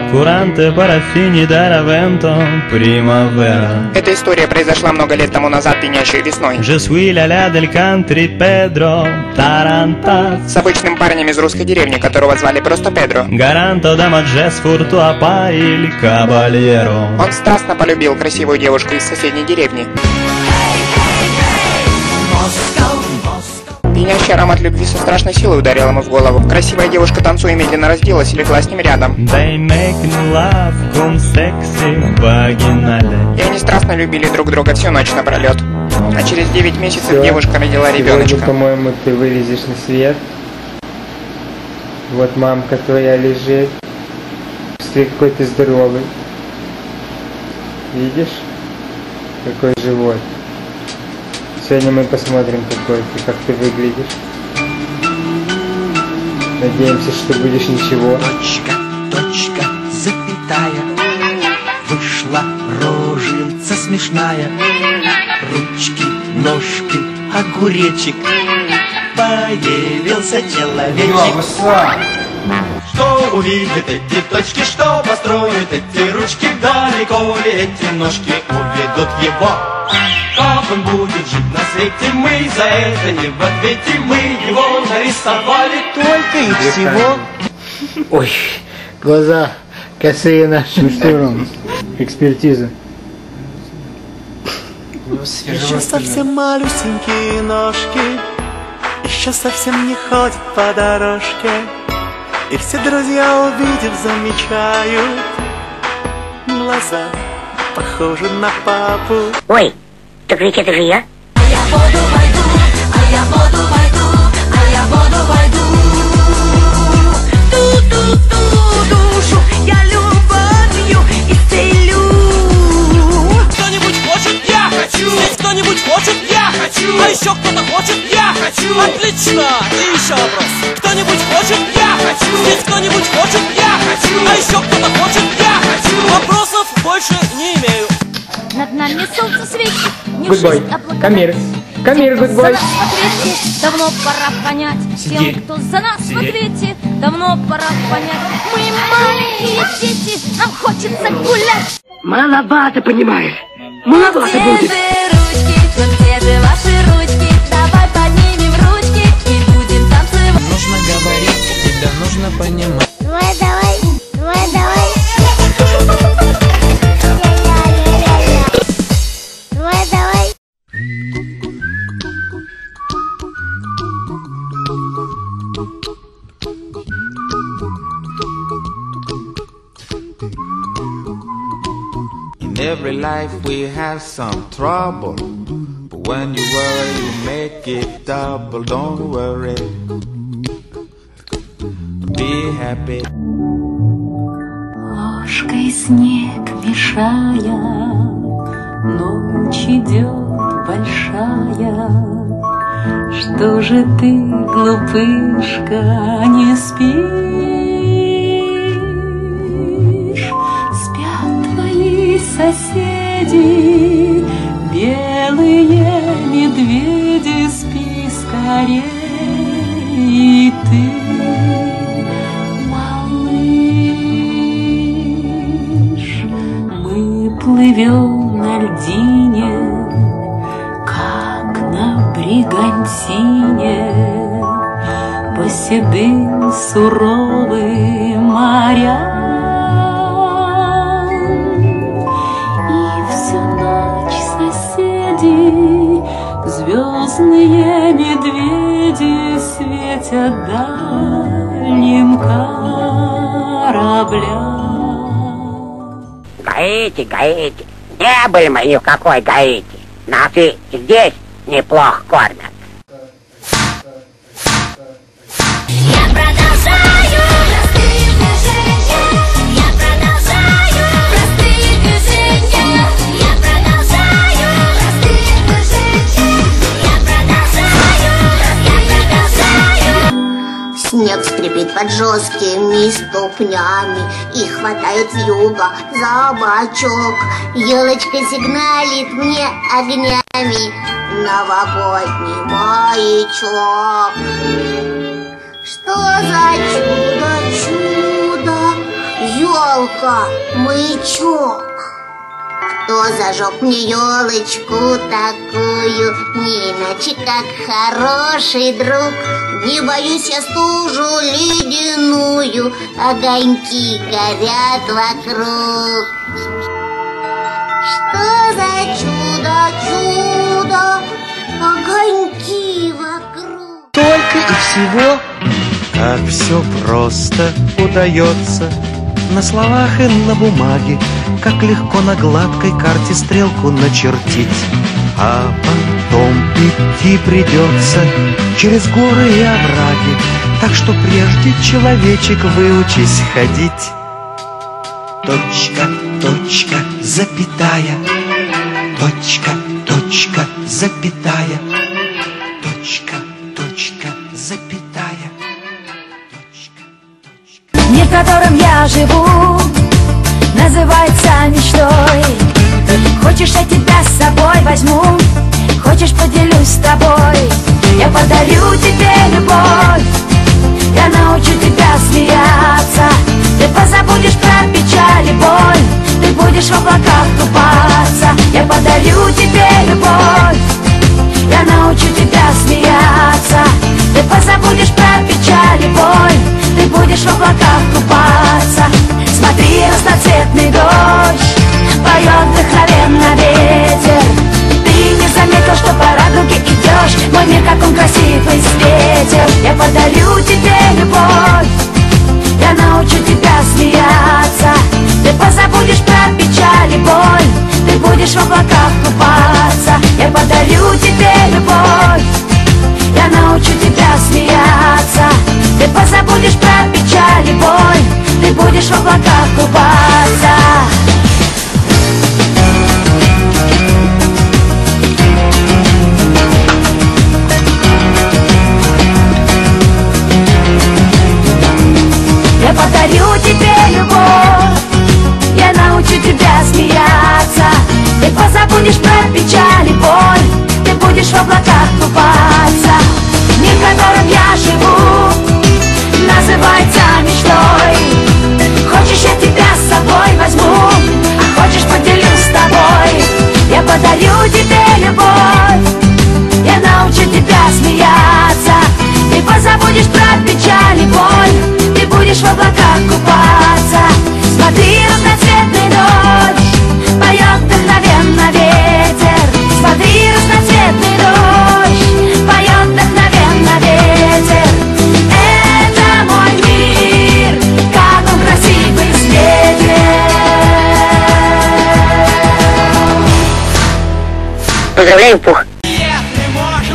Куранте, парафини, даравенто, примавера. Эта история произошла много лет тому назад, пьянящей весной. Je suis ля-ля дель кантри Педро Тарантас. С обычным парнем из русской деревни, которого звали просто Педро. Garanto da maggior sfortuna il cavaliero. Он страстно полюбил красивую девушку из соседней деревни. Пьянящий аромат любви со страшной силой ударил ему в голову. Красивая девушка, танцуя, медленно разделась и легла с ним рядом. They make love con sexy vaginale. И они страстно любили друг друга всю ночь напролет. А через 9 месяцев девушка родила ребеночка. По-моему, ты вылезешь на свет. Вот мамка твоя лежит. Посмотри, какой ты здоровый. Видишь? Какой живот. Сегодня мы посмотрим, как ты выглядишь. Надеемся, что будешь ничего. Точка, точка, запятая. Вышла рожица смешная. Ручки, ножки, огуречек. Появился человечек. Что увидят эти точки, что построят эти ручки, далеко ли эти ножки уведут его? Как он будет жить на свете, мы за это не в ответе, мы его нарисовали только и всего. Ой, глаза косые наши. Ну что, Ром, экспертиза. Еще совсем малюсенькие ножки, еще совсем не ходят по дорожке. И все друзья, увидев, замечают, глаза похожи на папу. Ой, так ведь это же я. А я в воду пойду, а я в воду пойду, а я в воду пойду. Ту-ту-ту душу я любовью исцелю. Кто-нибудь хочет? Я хочу! Здесь кто-нибудь хочет? Я хочу! А еще кто-то хочет? Я хочу! Отлично! И еще вопрос. Кто-нибудь хочет? Я хочу! Здесь кто-нибудь хочет? Я хочу! А еще кто-то хочет? Я хочу! Вопросов больше не имею. Над нами солнце светит, не Гудбой, шесть облаков. камир, камир, За гудбой. нас в ответе, давно пора понять. Тем, кто за нас в ответе, давно пора понять. Мы маленькие дети, нам хочется гулять. Маловато, понимаешь? Маловато Где будет. же ручки, ну где же ваши ручки? Давай поднимем ручки и будем танцевать. Нужно говорить, тебя нужно понимать. Давай, давай, давай, давай. Давай, давай. In every life we have some trouble, but when you worry you make it double. Don't worry, be happy. Ложкой снег мешая, ночь идет большая. Что же ты, глупышка, не спишь? Спят твои соседи, белые медведи, спи скорей, и ты, малыш. Мы плывем на льдине, как на бригантине, по седым суровым морям. И всю ночь соседи, звездные медведи, светят дальним кораблям. Гаити, Гаити. Не были мы ни в какой Гаити. Нас и здесь неплохо кормят. Я продолжаю простые движения. Я продолжаю простые движения. Я продолжаю простые движения. Я продолжаю. Снег скрипит под жесткими ступнями и хватает вьюга за бочок. Елочка сигналит мне огнями, новогодний маячок. Что за чудо, чудо, елка, маячок. Кто зажег мне елочку такую, не иначе как хороший друг. Не боюсь я стужу ледяную, огоньки горят вокруг. Что за чудо, огоньки вокруг. Только и всего. Как все просто удается на словах и на бумаге, как легко на гладкой карте стрелку начертить. А потом идти придется через горы и овраги, так что прежде, человечек, выучись ходить. Точка, точка, запятая. Точка, точка, запятая. Точка, точка, запятая. Мир, в котором я живу, называется мечтой. Хочешь, я тебя с собой возьму, хочешь, поделюсь с тобой. Я подарю тебе любовь, я научу тебя смеяться. Ты позабудешь про печаль и боль, ты будешь в облаках купаться. Я подарю тебе любовь, я научу тебя смеяться. Ты позабудешь про печаль и боль, ты будешь в облаках купаться. Смотри, разноцветный дождь поет вдохновенно ветер. Ты не заметил, что по радуге идешь, мой мир, как он красивый, светел. Я подарю тебе любовь, я научу тебя смеяться. Ты позабудешь про печаль и боль, ты будешь в облаках купаться. Я подарю тебе любовь, я научу тебя смеяться. Ты позабудешь про печаль и боль, ты будешь в облаках купаться. Я подарю тебе любовь, я научу тебя смеяться. Ты позабудешь про печаль и боль, ты будешь в облаках купаться. Мир, в котором я живу, называется мечтой. Хочешь, я тебя с собой возьму, а хочешь, поделюсь с тобой. Я подарю тебе любовь, я научу тебя смеяться. Ты позабудешь про печаль и боль, ты будешь в облаках купаться. Смотри, разноцветный дождь поет вдохновенно ветер. Смотри, разноцветный дождь поет вдохновенно ветер. Это мой мир, как он красивый, светлый. Поздравляю, Пух. Нет, не может.